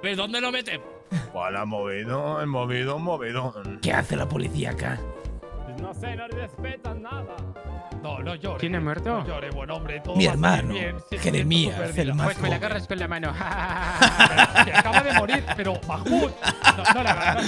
¿Pero dónde lo metemos? ¿Cuál ha movido? El movido, un movidón. ¿Qué hace la policía acá? No sé, no respetan nada. No, no llores. ¿Quién ha muerto? No llores, buen hombre. Todo Mi va a salir hermano, bien, si Jeremías, esto el más Pues me la joven. agarras con la mano. Que acaba de morir, pero Mahmoud. No le agarras.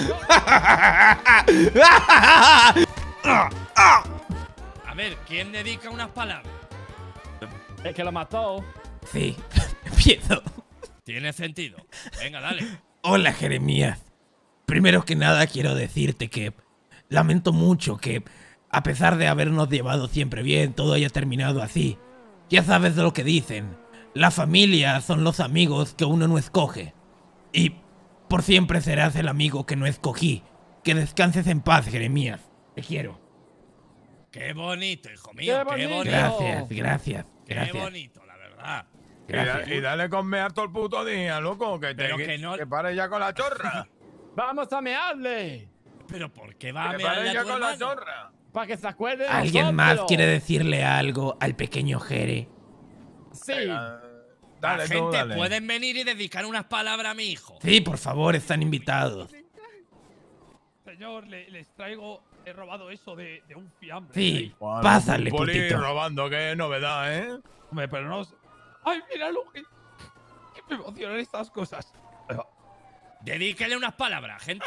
A ver, ¿quién dedica unas palabras? El que lo mató. Sí, empiezo. Tiene sentido. Venga, dale. Hola, Jeremías. Primero que nada quiero decirte que lamento mucho que, a pesar de habernos llevado siempre bien, todo haya terminado así. Ya sabes de lo que dicen. La familia son los amigos que uno no escoge. Y por siempre serás el amigo que no escogí. Que descanses en paz, Jeremías. Te quiero. Qué bonito, hijo mío. Qué bonito. Gracias, gracias, Qué gracias. bonito, la verdad. Gracias. Y dale con mear todo el puto día, loco. Pero que no- Que pare ya con la chorra. Vamos a mearle. ¿Pero por qué va a Que mearle pare a ya tu con la hermano? chorra. Para que se acuerde de ¿Alguien más nosotros. quiere decirle algo al pequeño Jere? Sí. Venga, La dale tú, gente dale. pueden venir y dedicar unas palabras a mi hijo. Sí, por favor, están invitados. Señor, les traigo. He robado eso de un fiambre. Sí, Bueno, pásale, un poli putito. robando, qué novedad, ¿eh? Hombre, pero no. ¡Ay, míralo! Que me emocionan estas cosas. Dedíquele unas palabras, gente.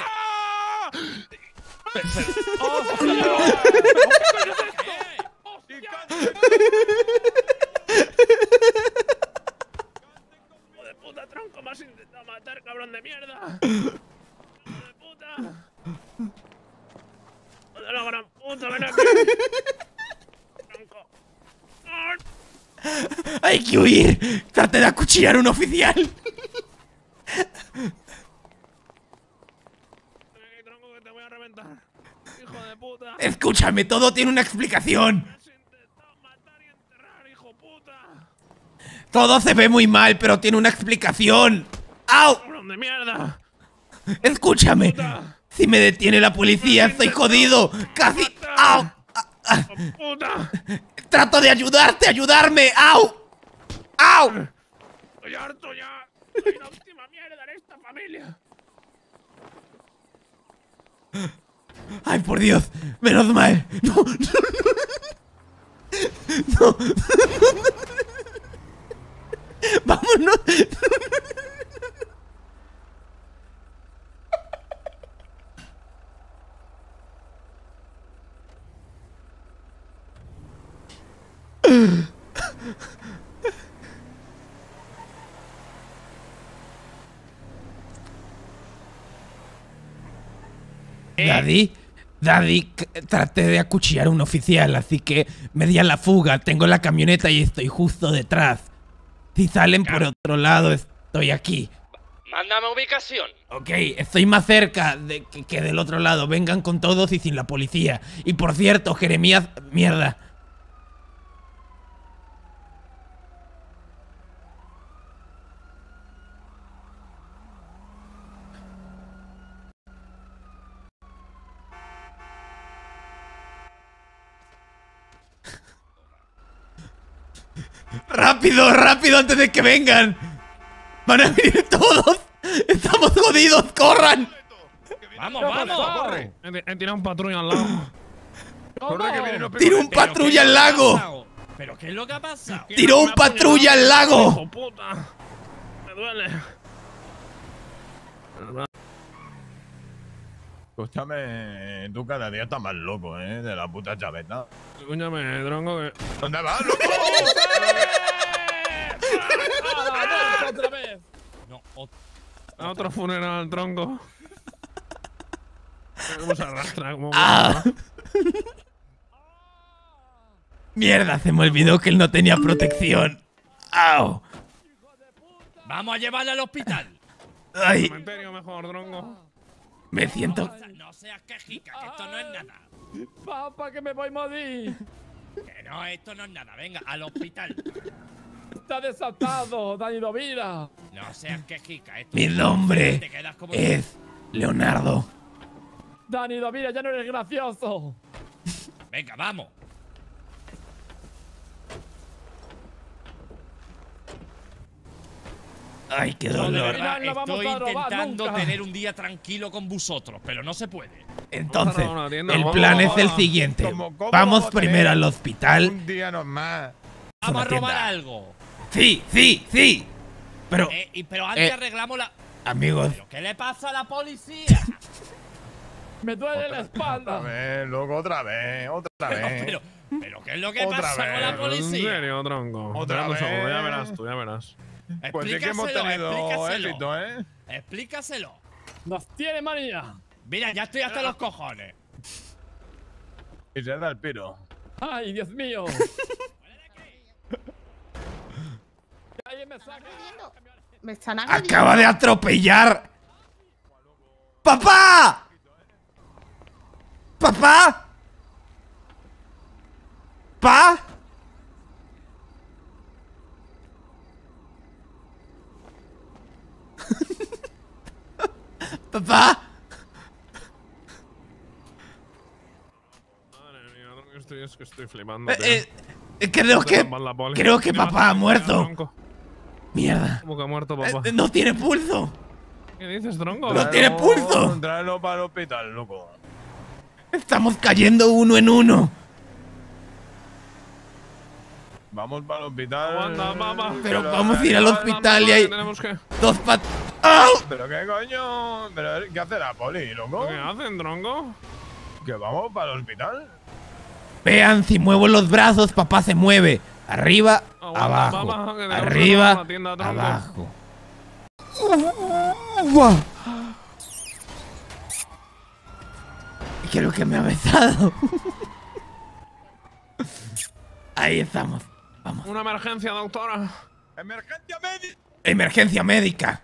Hijo de puta, tronco, me has intentado matar, cabrón de mierda. Hijo de puta. Hijo de la gran puta, ven aquí. Tronco. ¡Hay que huir! ¡Trate de acuchillar a un oficial! Ven aquí, tronco, que te voy a reventar. Hijo de puta. Escúchame, todo tiene una explicación. Me has intentado matar y enterrar, hijo puta. Todo se ve muy mal, pero tiene una explicación. ¡Au! Cabrón de mierda. Escúchame. Si me detiene la policía, estoy jodido. Casi. ¡Au! Hijo puta. Trato de ayudarte, ayudarme. ¡Au! ¡Au! Estoy harto ya. Soy una última mierda en esta familia. ¡Ay, por Dios! ¡Menos mal! ¡No! ¡No! ¡No! ¡Vámonos! Daddy, traté de acuchillar a un oficial, así que me di a la fuga. Tengo la camioneta y estoy justo detrás. Si salen por otro lado, estoy aquí. Mándame ubicación. Ok, estoy más cerca que del otro lado. Vengan con todos y sin la policía. Y por cierto, Jeremías... Mierda. ¡Rápido, rápido, antes de que vengan! ¡Van a venir todos! ¡Estamos jodidos! ¡Corran! Vamos, vamos. He tirado un patrulla al lado. Corre que vienen los ¡Tiro un ¿Pero patrulla qué al es lo que ha lago! pasado? ¿Pero qué es lo que ha pasado? ¡Tiró un patrulla al lago! Hijo puta. Me duele. Escúchame, tú cada día estás más loco, ¿eh? De la puta chaveta. Escúchame, tronco, que. ¿Dónde vas, loco? ¡Otra vez! No, A otro funeral, tronco. ¿Cómo se arrastra? ¿Cómo ¡Ah! Mierda, se me olvidó que él no tenía protección. ¡Au! vamos a llevarle al hospital. ¡Ay! cementerio mejor, tronco. Me siento... No seas quejica, que esto no es nada. Papá, que me voy a morir. Que no, esto no es nada. Venga, al hospital. Está desatado, Dani Dovira. No seas quejica. Esto Mi te nombre quedas como... es Leonardo. Dani Dovira, ya no eres gracioso. Venga, vamos. Ay, qué Yo de dolor. verdad No la vamos estoy a robar intentando nunca. tener un día tranquilo con vosotros, pero no se puede. Entonces, Vamos a una tienda, el vamos, plan vamos, es el vamos. siguiente. ¿Cómo Vamos vamos a primero tener al hospital. Un día nomás. Vamos a Una robar tienda. algo. Sí, sí, sí. Pero, Pero antes Eh. arreglamos la... amigos, ¿Pero qué le pasa a la policía? Me duele la Otra espalda. vez, loco, otra vez, otra vez. pero ¿qué es lo que Otra pasa con la vez. ¿En policía? serio, tronco? Otra Espera un segundo, vez. ya verás tú, ya verás. Pues sí que hemos Explícaselo, tenido explícaselo. éxito, ¿eh? Explícaselo. Nos tiene manía. Mira, ya estoy hasta los cojones. Y se da el piro. Ay, Dios mío. Que alguien me saque. Me están agrediendo. acaba de atropellar. ¡Papá! ¿Papá? ¿Pa? ¿Papá? Madre mía, tronco, es que estoy flipando, tío. Creo que... Mal la poli. creo que ¿Qué le papá pasa, ha muerto. tronco? Mierda. ¿Cómo que ha muerto, papá? No tiene pulso. ¿Qué dices, tronco? No tiene pulso. Tráelo para el hospital, loco. Estamos cayendo uno en uno. Vamos para el hospital. Aguanta, mamá. Pero vamos a ir al hospital y hay Tenemos que... dos pat... ¡Au! ¿Pero qué coño? ¿Pero qué hace la poli, loco? ¿Qué hacen, tronco? ¿Que vamos para el hospital? Vean, si muevo los brazos, papá se mueve. Arriba, Aguanta, abajo. mamá, que tenemos que Arriba, ir a la tienda, tronco. abajo. ¡Guau! Creo que me ha besado. Ahí estamos. Vamos. Una emergencia, doctora. ¡Emergencia médica! Emergencia médica.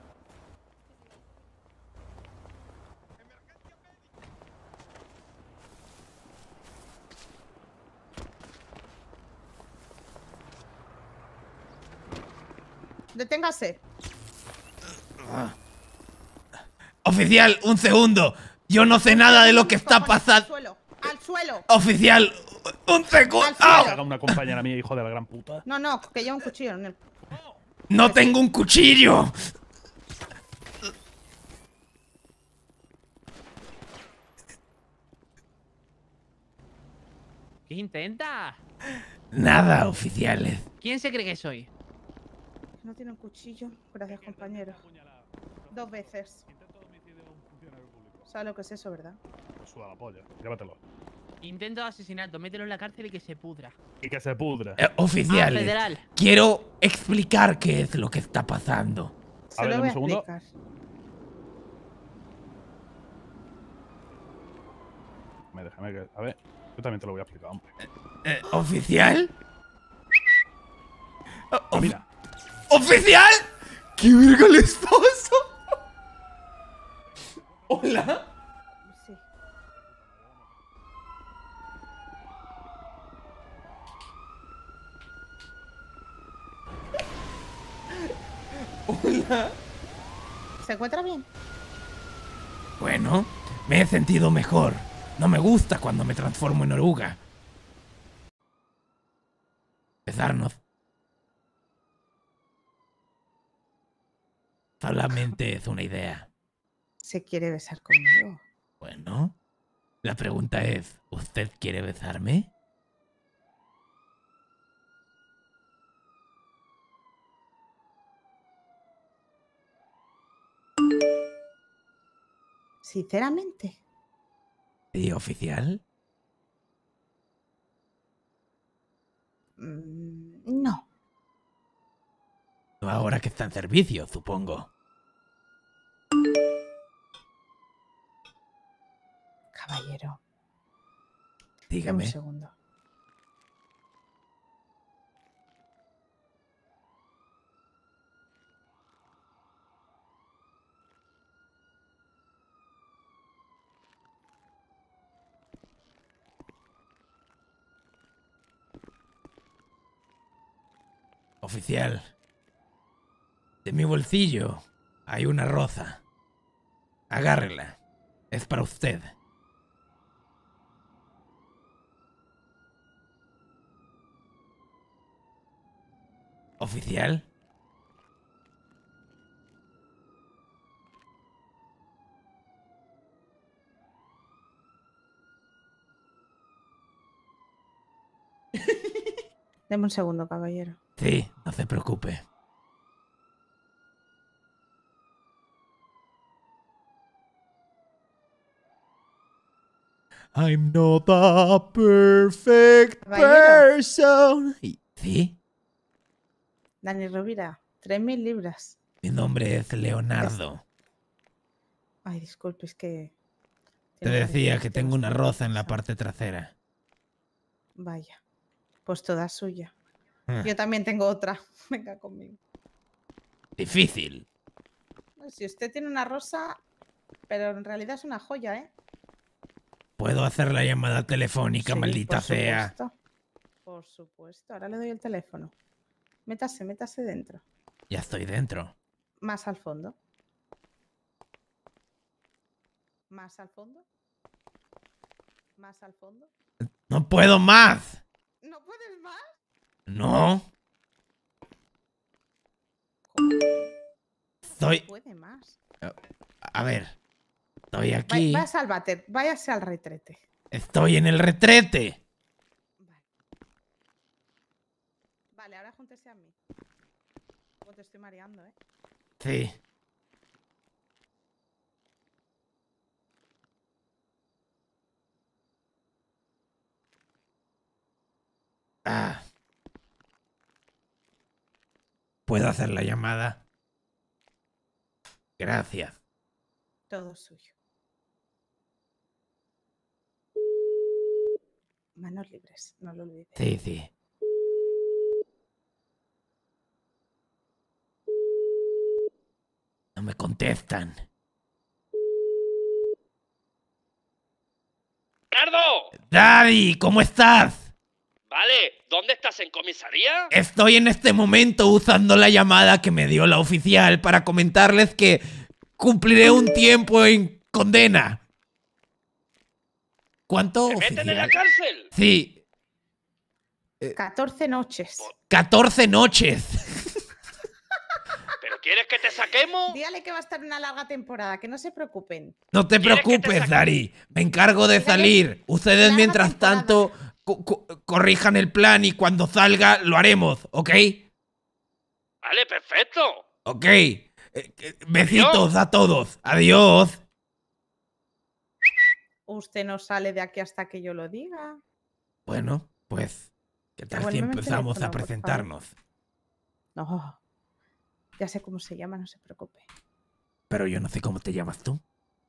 Deténgase. Oficial, un segundo. Yo no sé nada de lo que está Al pasando. suelo. Al suelo. Oficial, un segundo. Al suelo. ¡Au! Haga una compañera mía, hijo de la gran puta. No, no, que lleva un cuchillo en el... No tengo un cuchillo. ¿Qué intenta? Nada, oficiales. ¿Quién se cree que soy? No tiene un cuchillo. Gracias, compañero. 2 veces. ¿Sabes lo que es eso, verdad? Suda la polla, llévatelo. Intento de asesinato, mételo en la cárcel y que se pudra. Y que se pudra. Oficiales, federal. quiero explicar qué es lo que está pasando. Se A ver, lo voy a dame un segundo. explicar. Déjame que... A ver, yo también te lo voy a explicar, hombre. ¿Oficial? Mira, ¿Oficial? ¿Qué verga les pasa? ¿Hola? Sí. Hola. ¿Se encuentra bien? Bueno, me he sentido mejor. No me gusta cuando me transformo en oruga. Besarnos. Solamente es una idea. Se quiere besar conmigo. Bueno, la pregunta es, ¿usted quiere besarme? Sinceramente. ¿Sí, oficial? No. No ahora que está en servicio, supongo. Caballero. Dame un Dígame. segundo. Oficial. De mi bolsillo hay una rosa. Agárrela. Es para usted. Oficial. Deme un segundo, caballero. Sí, no se preocupe. I'm not a perfect Caballero. person. ¿Sí? Dani Rovira, 3.000 libras. Mi nombre es Leonardo. Ay, disculpe, es que... Te decía que tengo una rosa en la parte trasera. Vaya, pues toda suya. Ah. Yo también tengo otra. Venga conmigo. Difícil. Si usted tiene una rosa, pero en realidad es una joya, ¿eh? Puedo hacer la llamada telefónica, Sí, maldita por sea. supuesto. Por supuesto. Ahora le doy el teléfono. Métase dentro. Ya estoy dentro. Más al fondo. Más al fondo. Más al fondo. No puedo más. ¿No puedes más? No. No Estoy... puede más. A ver. Estoy aquí. Váyase al váter, váyase al retrete. Estoy en el retrete. Vale. Vale, ahora júntese a mí. Como te estoy mareando, ¿eh? Sí. Ah. ¿Puedo hacer la llamada? Gracias. Todo suyo. Manos libres, no lo olvides. Sí, sí. No me contestan. ¡Leonardo! Daddy, ¿cómo estás? Vale, ¿dónde estás? ¿En comisaría? Estoy en este momento usando la llamada que me dio la oficial para comentarles que cumpliré un tiempo en condena. ¿Cuánto, ¿Te meten en la oficial? cárcel? Sí, 14 noches. 14 noches. ¿Pero quieres que te saquemos? Dígale que va a estar una larga temporada, que no se preocupen. No te ¿Quieres que te preocupes, saque? Dari. Me encargo de Dígale, salir. Ustedes larga mientras temporada. tanto corrijan el plan y cuando salga lo haremos, ¿ok? Vale, perfecto. Ok. Besitos a todos. Adiós. Usted no sale de aquí hasta que yo lo diga. Bueno, pues, ¿qué tal si Devuélveme el empezamos teléfono, a por favor. presentarnos? No. Ya sé cómo se llama, no se preocupe. Pero yo no sé cómo te llamas tú.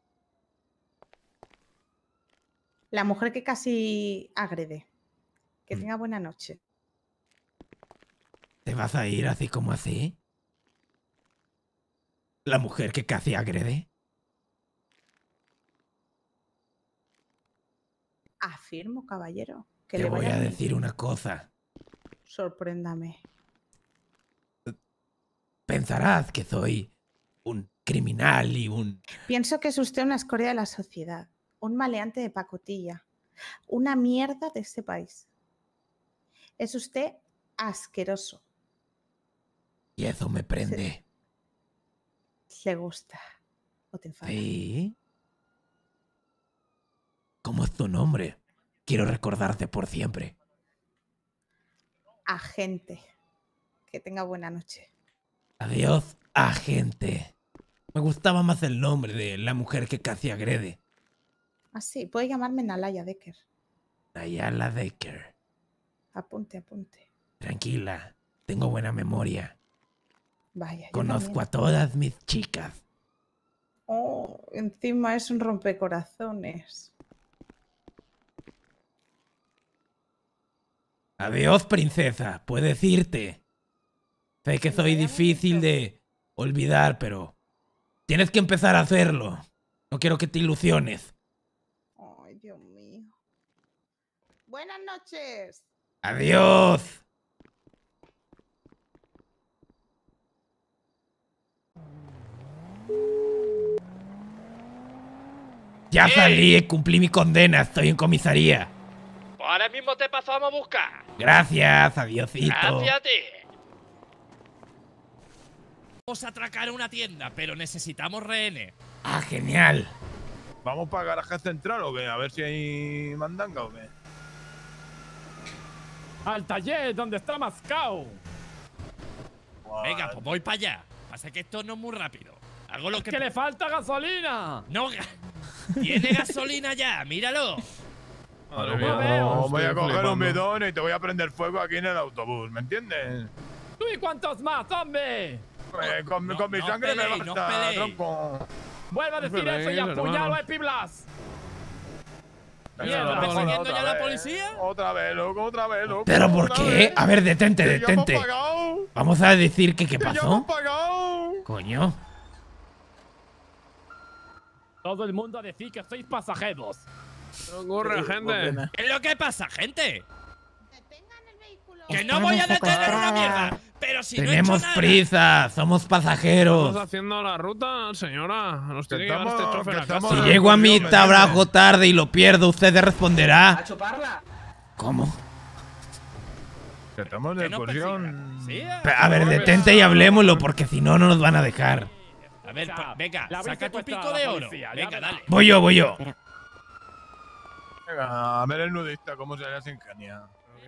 La mujer que casi agrede. Que Mm. tenga buena noche. ¿Te vas a ir así como así? ¿La mujer que casi agrede? Afirmo, caballero. Que Te le voy vaya a bien. decir una cosa. Sorpréndame. Pensarás que soy un criminal y un... Pienso que es usted una escoria de la sociedad. Un maleante de pacotilla. Una mierda de este país. Es usted asqueroso. Y eso me prende. Le gusta. ¿O te enfada? ¿Sí? ¿Cómo es tu nombre? Quiero recordarte por siempre. Agente. Que tenga buena noche. Adiós, agente. Me gustaba más el nombre de la mujer que casi agrede. Ah, sí, puede llamarme Nalaya Decker. Ayala Decker. Apunte, apunte. Tranquila, tengo buena memoria. Vaya, yo Conozco también. a todas mis chicas. Oh, encima es un rompecorazones. Adiós, princesa. Puedes irte. Sé que soy vaya difícil bonito. de olvidar, pero tienes que empezar a hacerlo. No quiero que te ilusiones. Ay, Dios mío. Buenas noches. Adiós. Ya salí y cumplí mi condena. Estoy en comisaría. Pues ahora mismo te pasamos a buscar. Gracias, adiosito. Gracias a ti. Vamos a atracar una tienda, pero necesitamos rehenes. Ah, genial. ¿Vamos para garaje central o qué? A ver si hay mandanga o qué. Al taller donde está Mascao. Venga, pues voy para allá. Pasa que esto no es muy rápido. Hago lo ¡Es que. que le falta gasolina! No, tiene gasolina ya, míralo. Madre mía, mía, no, voy a estoy coger un flipando. bidón y te voy a prender fuego aquí en el autobús, ¿me entiendes? ¿Tú y cuántos más, hombre? Con mi no sangre peleéis, me no basta, peleéis. tronco. Vuelve a decir Pero eso y eso, apuñalo hermano. a Epiblas. Venga, ¿Está no, persiguiendo otra ya la vez. policía? Otra vez, loco, otra vez, loco. ¿Pero por otra qué? vez. A ver, detente, Que ya hemos detente. pagado, Vamos a decir que qué que ya hemos pasó. pagado. Coño. Todo el mundo a decir que sois pasajeros. No ocurre, gente. ¿Qué es lo que pasa, gente? Detengan el vehículo. Que no voy a detener una mierda. Pero si no he Tenemos hecho nada. prisa, somos Estamos pasajeros. haciendo la ruta, señora. Nos tiene que llevar estamos- este chofer que a casa. estamos- Si llego a mi ¿me trabajo entiendes? tarde y lo pierdo, ¿usted responderá? ¿Cómo? Que estamos de Que no excursión. persiga. Sí, A ver, detente y hablemoslo, porque si no, no nos van a dejar. A ver, venga, La habéis saca tu secuestrado pico a de la oro. policía, ya Venga, verás. dale. Voy yo, voy yo. Venga, a ver el nudista, cómo se le ingenia.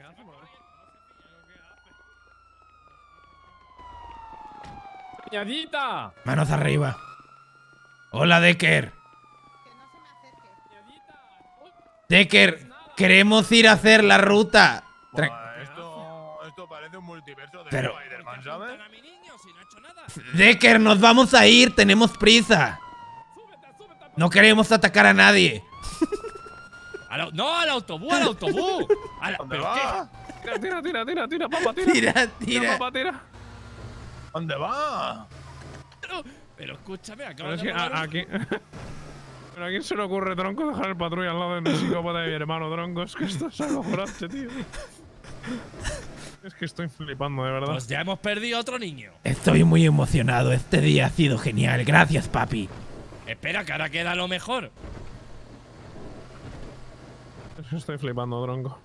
¡Ñadita! Manos arriba. Hola, Decker. Que no se me acerque. Decker, queremos ir a hacer la ruta. Buah, esto parece un multiverso de Pero- Spider-Man, ¿sabes? A mi niño, si no he hecho nada. Decker, nos vamos a ir, tenemos prisa. No queremos atacar a nadie. No, al autobús, al autobús. ¿Dónde ¿Pero va? Tira, papá, tira. Tira. Papá, tira. ¿Dónde va? Pero escúchame, acabo Pero es de que robar un- aquí. Pero a quién se le ocurre, tronco, dejar el patrulla al lado de mi psicópata de mi hermano, tronco. Es que esto es acojonante, tío. Es que estoy flipando, de verdad. Pues ya hemos perdido otro niño. Estoy muy emocionado, este día ha sido genial. Gracias, papi. Espera, que ahora queda lo mejor. Es que estoy flipando, tronco.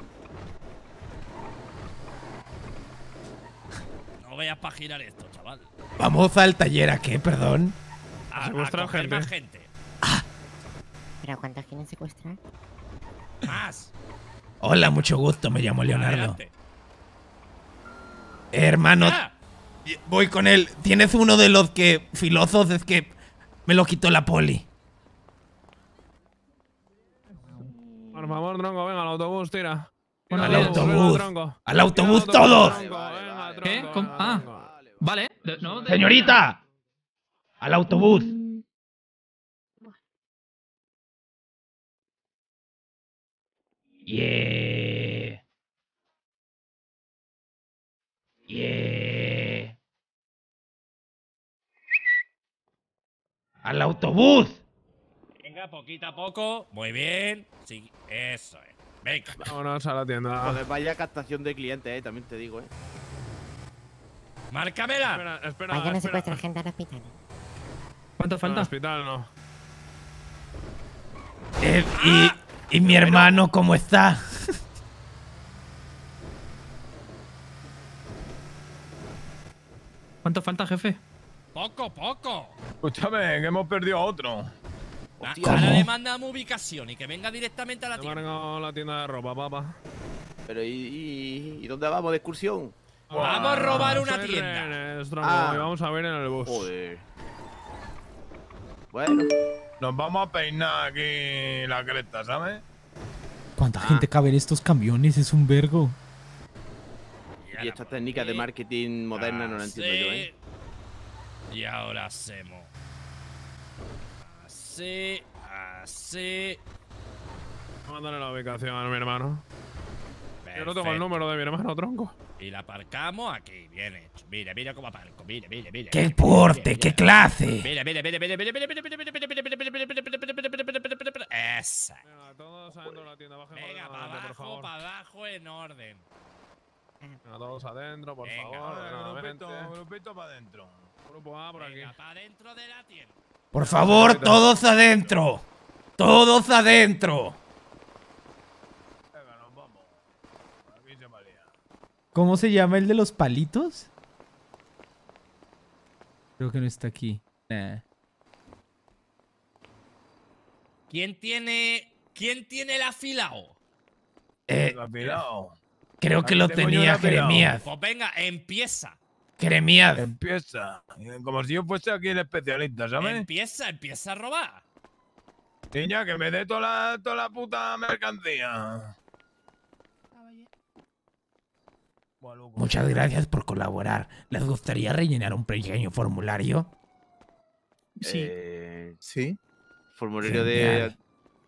No vayas para girar esto, chaval. Vamos al taller, ¿a qué? Perdón. A secuestrar coger gente. más gente. ¿Pero cuántos quieren secuestrar? Más. Hola, mucho gusto, me llamo Leonardo. Adelante. Hermano, Ah, voy con él. Tienes uno de los que filosos, es que me lo quitó la poli. Por favor, tronco, venga, al autobús, tira. Al Venga, autobús. tronco. Al autobús Tira, todos. tronco, venga, ¿Qué? tronco, ¿Cómo? venga, Ah. tronco. Vale. No, Señorita. Al autobús. Yeah. Yeah. Al autobús. venga, poquito a poco. Muy bien. Sí, eso es. Venga. Vámonos a la tienda. Joder, vaya captación de clientes, también te digo, Márcamela. Espera, espera, Vayan a espera. secuestrar gente al hospital. ¿Cuánto No, al falta? hospital no. Y mi hermano, ¿cómo está? ¿Cuánto falta, jefe? Poco, poco. Escúchame, que hemos perdido a otro. Ahora le mandamos ubicación y que venga directamente a la Te tienda. marco la tienda de ropa, papá. Pero ¿y dónde vamos de excursión? Vamos a robar una Soy tienda. Renes, tronco, Ah. y vamos a ver en el bus. Joder. Bueno, Nos vamos a peinar aquí la cresta, ¿sabes? ¿Cuánta gente cabe en estos camiones? Es un vergo. y estas técnicas de marketing modernas no las entiendo yo, Y ahora hacemos. Así, así. Vamos a darle la ubicación a mi hermano. Yo no tengo el Perfecto. número de mi hermano, tronco. Y la aparcamos aquí, bien hecho. Mira, mira cómo aparco. Mira, mira, mira. ¡Qué porte! ¡Qué clase! Mira, mira, mira, mira, mira, mira, mira, mira, mira, mira, mira, mira, mira, mira. Esa. Venga, todos adentro de la tienda, bajen Venga, para ordenadamente, por abajo, favor. para abajo en orden. Venga, todos adentro, por Venga, favor. ordenadamente. Grupito para adentro. Grupo A por aquí. Venga, para dentro de la tienda. Por favor, todos adentro. Todos adentro. Venga, nos vamos. Aquí se valía. ¿Cómo se llama el de los palitos? Creo que no está aquí. ¿Quién tiene el afilado? Afilado. Creo que lo Este coño tenía era pelado. Jeremías. Pues venga, empieza. Jeremías. Empieza. Como si yo fuese aquí el especialista, ¿sabes? Empieza a robar. Niña, que me dé toda la puta mercancía. Buah, loco. Muchas gracias por colaborar. ¿Les gustaría rellenar un pequeño formulario? Sí. Sí. Formulario Genial.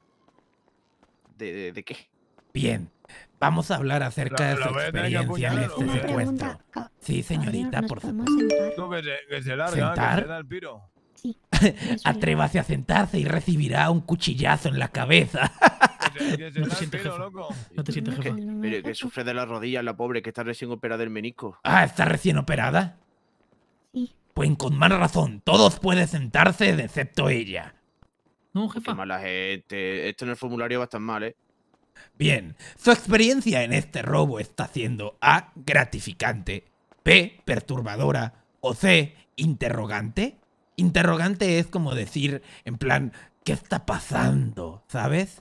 ¿De qué? Bien. Vamos a hablar acerca de La su voy a tener que experiencia en apuñalar, este ¿o qué? secuestro. Sí, señorita, por supuesto. Tú que se larga, ¿Sentar? que se da el piro. Atrévase a sentarse y recibirá un cuchillazo en la cabeza. Que se No te da el sientes, piro, jefa. loco. No te sientes, jefa. Pero que sufre de las rodillas la pobre, que está recién operada del menisco. Ah, ¿está recién operada? Sí. Pues con más razón, todos pueden sentarse excepto ella. No, Qué jefa. mala gente. Esto en el formulario va a estar mal, ¿eh? Bien, su experiencia en este robo está siendo A, gratificante, B, perturbadora o C, interrogante. Interrogante es como decir, en plan, ¿qué está pasando? ¿Sabes?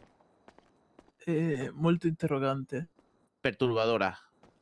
Molto interrogante. Perturbadora.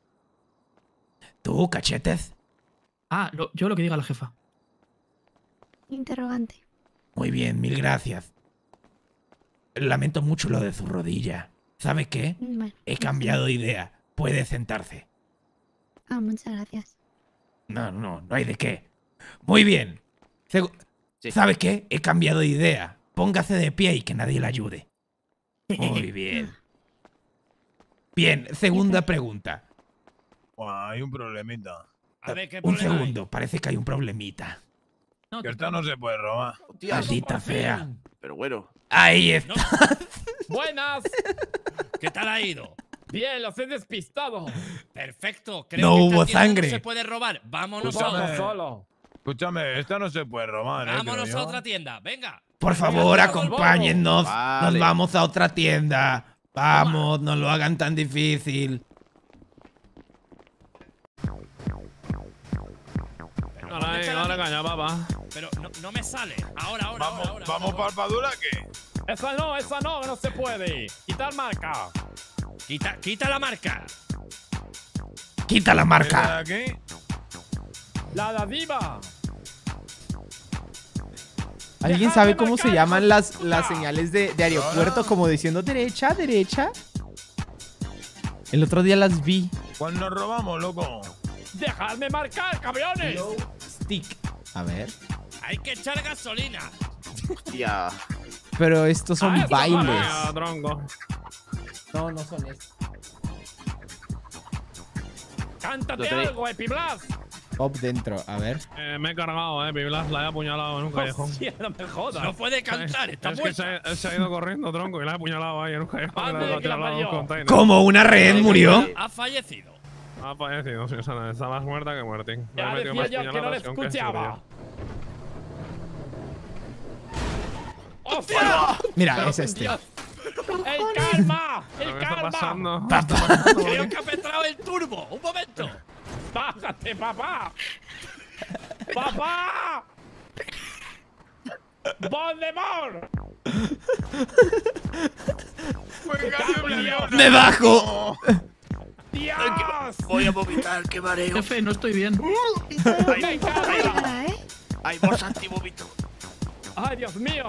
¿Tú, cachetes? Ah, yo lo que diga la jefa. Interrogante. Muy bien, mil gracias. Lamento mucho lo de su rodilla. ¿Sabe qué? Bueno, He cambiado de idea. Puede sentarse. Ah, muchas gracias. No hay de qué. Muy bien. Sí. ¿Sabe qué? He cambiado de idea. Póngase de pie y que nadie le ayude. Muy bien. Bien, segunda pregunta. Buah, hay un problemita. A ver, ¿qué Un problema hay? segundo, parece que hay un problemita. No, Que esta no se puede robar. Hostia, Maldita fea. pero bueno. Ahí está. No. Buenas. ¿Qué tal ha ido? Bien, los he despistado. Perfecto. Creo No que esta hubo tienda sangre. No se puede robar. Vámonos Escúchame. todos. Solo. Escúchame, esta no se puede robar, Vámonos tío. a otra tienda. Venga. Por favor, Venga, vamos, acompáñennos. Vale. Nos vamos a otra tienda. Vamos, no lo hagan tan difícil. Ahora, ahora caña, papá. Pero no me sale. Ahora. ¿Vamos palpadura qué? Esa no, que no se puede. Quitar marca. Quita la marca. Quita la marca. ¿Qué? La diva. ¿Alguien Dejadme sabe cómo se marcar, llaman hijo de las puta. señales de aeropuerto? Ahora. Como diciendo derecha, derecha. El otro día las vi. ¿Cuál nos robamos, loco? Dejadme marcar, cabrones. Stick. A ver. Hay que echar gasolina. Hostia. Pero estos son Ah, bailes. Venga, tronco. No, no son estos. Cántate Lo tenéis. algo, Epiblas. Pop dentro. A ver. Me he cargado, Piblas. La he apuñalado en un callejón. Hostia, no me jodas. No puede cantar. Está Es que muerta. se ha ido corriendo, tronco, y la he apuñalado ahí en un callejón. Ande, Y la he que la tirado a un parió. container. ¿Cómo una rehén murió? Ha fallecido. Ha fallecido, sí, Susana. Está más muerta que muertín. Le he Ya metido decía más yo que no le puñaladas un escuchaba. queso, ¡Hostia! Mira, es este. ¡El calma! tío. ¡El ¿Qué está calma! pasando? Creo que ha petrado el turbo. Un momento. ¡Bájate, papá! ¡Papá! ¡Voldemort! ¡Me bajo! ¡Dios! Voy a vomitar, qué mareo. Jefe, no estoy bien. ¡Me cago! ¿eh? Hay bolsa antivómito. ¡Ay, Dios mío!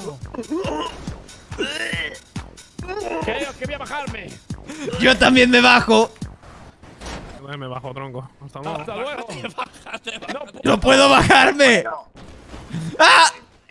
Creo que voy a bajarme. Yo también me bajo. Me bajo, tronco. Hasta luego. ¡Hasta luego! Bájate. ¡No puedo bajarme! ¡Ah!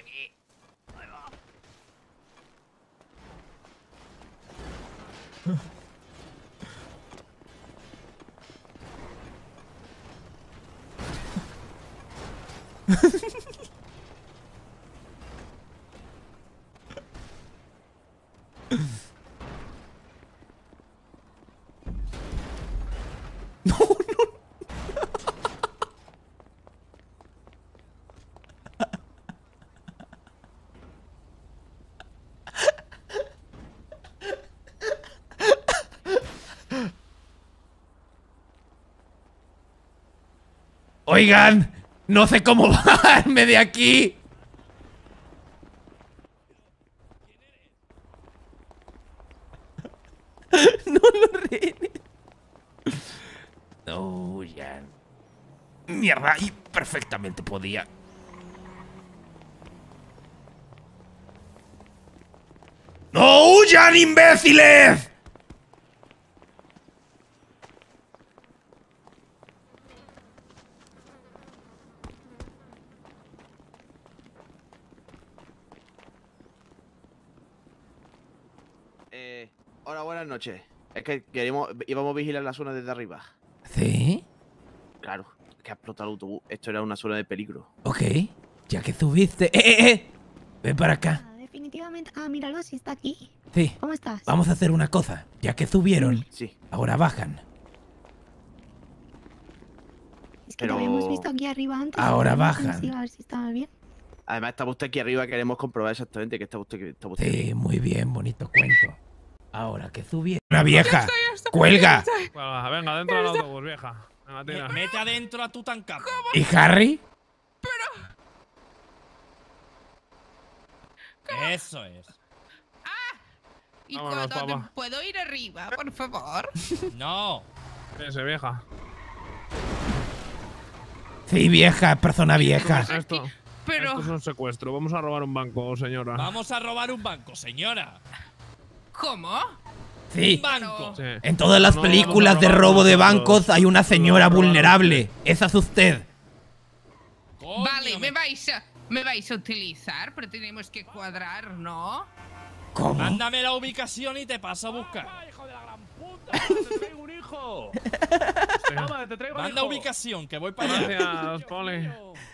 Oigan, no sé cómo bajarme de aquí. No lo rehenes. huyan. Mierda, y perfectamente podía. ¡No huyan, imbéciles! Hola, buenas noches. Es que íbamos a vigilar la zona desde arriba. ¿Sí? Claro, que ha explotado el autobús. Esto era una zona de peligro. Ok, ya que subiste... Ven para acá. Definitivamente. Ah, míralo, si está aquí. Sí. ¿Cómo estás? Vamos a hacer una cosa. Ya que subieron, Sí. ahora bajan. Es que te habíamos visto aquí arriba antes. Ahora Queríamos bajan. investigar, a ver si estaba bien. Además, estaba usted aquí arriba. Queremos comprobar exactamente que está usted. Sí, muy bien, bonito cuento. Ahora que subieron... ¡Una vieja! ¡Cuelga! Bueno, venga, dentro del autobús, vieja. Venga, tira. Mete adentro a Tutankamón. ¿Y Harry? Eso es. ¿Y Vámonos, cuándo papá. puedo ir arriba, por favor? No. Ese, vieja. Sí, vieja, persona vieja. Esto es un secuestro. Vamos a robar un banco, señora. Vamos a robar un banco, señora. ¿Cómo? Sí. Un banco. Sí. En todas las No, películas vamos de a robar robo de nosotros. bancos hay una señora Vamos a robar vulnerable. Esa es usted. Vale, me vais a utilizar, pero tenemos que cuadrar, ¿no? ¿Cómo? Mándame la ubicación y te paso a buscar. ¡Hijo de la gran puta! ¡Te traigo un hijo! Toma, te traigo un Manda hijo. ubicación, que voy para allá. Gracias, Poli.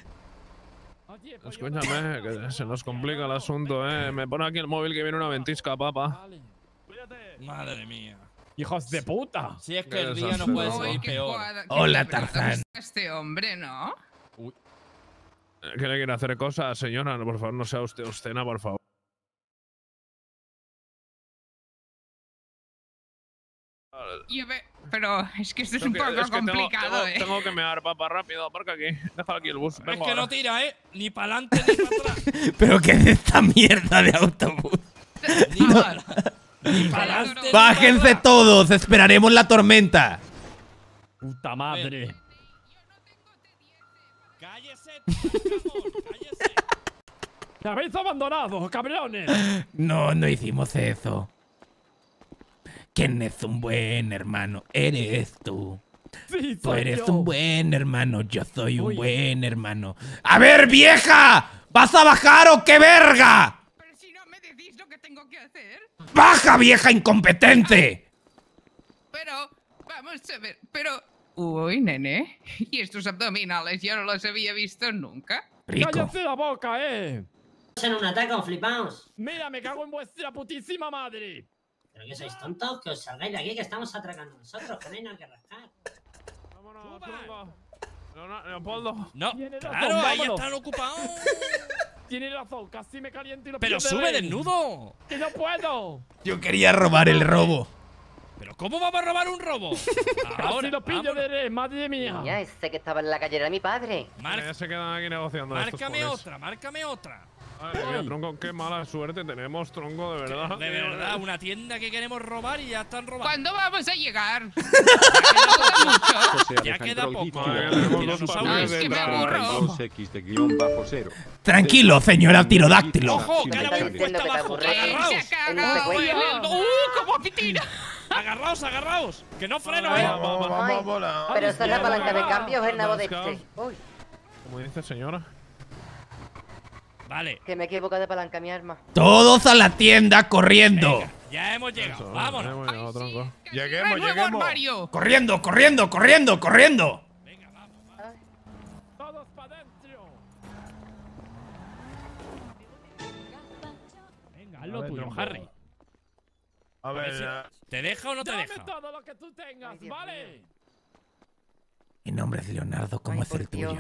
Escúchame, que se nos complica el asunto, Me pone aquí el móvil que viene una ventisca, papá. Madre mía. ¡Hijos de puta! Si es que el Qué día no desastre. puede Uy, ser qué peor. Hola, pero Tarzán. este hombre, ¿no? ¿Qué le quiere hacer cosas, señora? No, por favor, no sea usted obscena, por favor. Pero es que esto es un poco complicado, Tengo que mear, papá, rápido. Aparca aquí. Deja aquí el bus. Es Vengo que ahora. no tira, Ni para adelante ni para atrás. ¿Pero qué es esta mierda de autobús? Ni para adelante. ni ¡Bájense para atrás. todos! ¡Esperaremos la tormenta! ¡Puta madre! Cállese, Tutankamón, cállese. ¡Me habéis abandonado, cabrones! No, no hicimos eso. ¿Quién es un buen hermano? Eres tú. ¡Sí, Tú soy eres yo! un buen hermano, yo soy un Uy. buen hermano. ¡A ver, vieja! ¿Vas a bajar o qué verga? Pero si no me decís lo que tengo que hacer. ¡Baja, vieja incompetente! Pero, vamos a ver, pero... Uy, nene. ¿Y estos abdominales yo no los había visto nunca? Rico. ¡Cállate la boca, En un ataque o flipaos. ¡Mira, me cago en vuestra putísima madre! ¿Pero que sois tontos? Que os salgáis de aquí, que estamos atracando nosotros, que no hay nada que rascar. Vámonos, tronco. Leopoldo. No, Tiene razón, claro, ahí vámonos. están ocupados. Tiene razón, casi me caliento y lo Pero pillo de sube rehén. desnudo. ¡Que no puedo! Yo quería robar el robo. ¿Pero cómo vamos a robar un robo? ¡Casi lo pillo de rehén, madre mía! Ya, ese que estaba en la calle era mi padre. Ya se quedan aquí negociando estos Márcame polis. otra, márcame otra. Madre mía, tronco, qué mala suerte tenemos, tronco, de verdad. De verdad, una tienda que queremos robar y ya están robando. ¿Cuándo vamos a llegar? Ya queda poco. Ay, es que me aburro. Tranquilo, señora pterodáctilo. ¡Ojo, que ahora voy un puesto abajo! Se ¡Agarraos! ha cagado en el... ¡Como pitina! ¡Agarraos, agarraos! ¡Que no freno, Pero esta es la palanca de cambio, es el nabo de este. Uy, Como dice señora. Vale, que me he equivocado de palanca, mi arma. Todos a la tienda corriendo. ya hemos llegado. Vámonos. Hemos llegado, tronco. Lleguemos, ¡Nuevo lleguemos. armario! Corriendo, corriendo, corriendo, corriendo. ¡Todos para adentro! Venga, haz lo A ver, tuyo, tronco. Harry. A ver, ¿Te deja o no te ¡Dame deja? todo lo que tú tengas, ¿vale? Mi nombre es Leonardo, ¿cómo es el tuyo?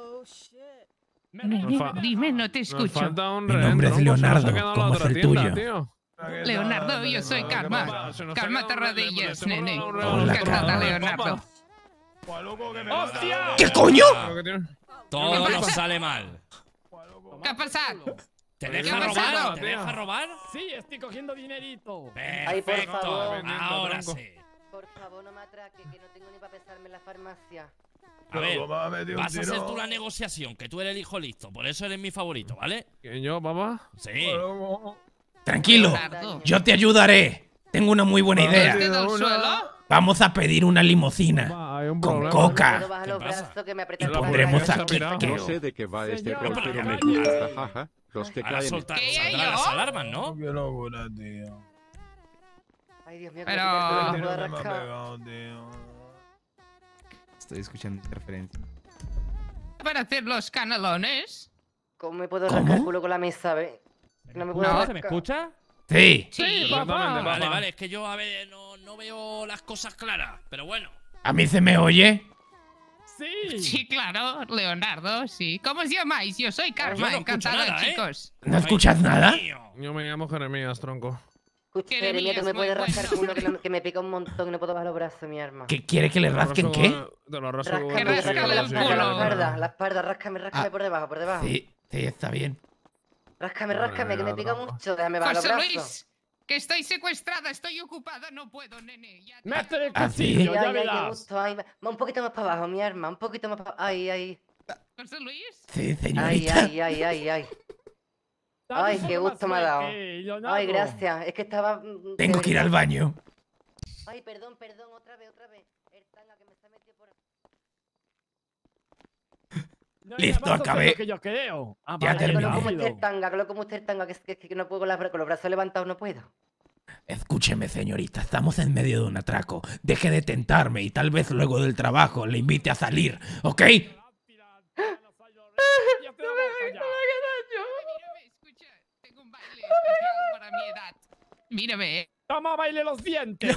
Nene, dime, no te Nos escucho. falta un Mi rehén, nombre es tronco, se nos ha Leonardo, quedado la ¿cómo es otra el tienda, tuyo? tío. Leonardo, yo soy Karma. Se nos ha Karma quedado un rehén, Rodillas, se nos ha nene. quedado un rehén. Hola, ¿Qué trata, Karma. Leonardo? ¡Hostia! ¿Qué coño? Lo que tiene. Todo ¿Qué nos pasa? sale mal. ¿Qué ha pasado? ¿Te ¿Qué deja ha pasado? robar? ¿Te deja robar? Sí, estoy cogiendo dinerito. Ay, por Perfecto. favor. Ahora Tronco. sí. Por favor, no me atraque, que no tengo ni para pesarme en la farmacia. A ver, ¿Cómo me ha metido un vas a hacer tiro? tú la negociación, que tú eres el hijo listo. Por eso eres mi favorito, ¿vale? ¿Quién, yo, papá? Sí. Tranquilo, yo te ayudaré. Tengo una muy buena idea. Vamos a pedir una limusina Hay un con problema. coca. Y pondremos aquí. No sé de qué va este rol, pero me gusta. Jaja. Los que Ahora caen. saldrán las alarmas, ¿no? Qué locura, tío. Ay, Dios mío, Pero... que me ha pegado, tío. Estoy escuchando interferencia. para hacer los canelones. ¿Cómo me puedo rascar el culo con la mesa, ve? No me puedo rascar. ¿Se me escucha? Sí. Sí, papá. Vale, vale, es que yo, a ver, no veo las cosas claras, pero bueno. ¿A mí se me oye? Sí, claro, Leonardo, sí. ¿Cómo os llamáis? Yo soy Karma, Yo no escucho encantado, nada, chicos. ¿No escuchas nada? Yo me llamo Jeremías, tronco. Escucha, Jeremías, tú me puedes rascar el culo que me pica un montón y no puedo bajar los brazos, mi arma. ¿Qué quiere que le rasquen qué? Te lo rasco. Ráscame la espalda, ráscame por debajo, por debajo. Sí, está bien. Ráscame, que me pica mucho, déjame bajar los José brazos. Luis, que estoy secuestrada, estoy ocupada, no puedo, nene. Ya te- ¡Métele el ¿Ah, sí? cuchillo, ya Ay, qué verás! gusto, ay, un poquito más para abajo, mi arma, un poquito más para abajo. Ay. José Luis. Sí, Ay, señorita. ay. Ay, qué gusto me ha dado. Ay, gracias. Es que estaba... Tengo que ir al baño. Ay, perdón, otra vez. El tanga que me está metido por... Listo, acabé. Que yo creo. Ah, Ya vale, terminé. Como usted el tanga, que no puedo con los brazos levantados, no puedo. Escúcheme, señorita, estamos en medio de un atraco. Deje de tentarme y tal vez luego del trabajo le invite a salir, ¿ok? Mírame, escucha, tengo un baile especial para mi edad. Mírame. ¡Toma, baile los dientes!